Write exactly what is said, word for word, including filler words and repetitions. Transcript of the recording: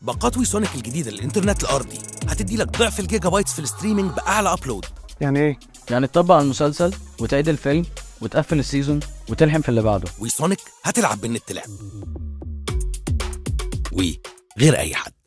باقات وي سونيك الجديدة للإنترنت الأرضي هتدي لك ضعف الجيجا بايتس في الستريمينج بأعلى أبلود. يعني إيه؟ يعني تطبق المسلسل وتعيد الفيلم وتقفل السيزون وتلحم في اللي بعده. وي سونيك هتلعب بالنت لعب. وي غير أي حد.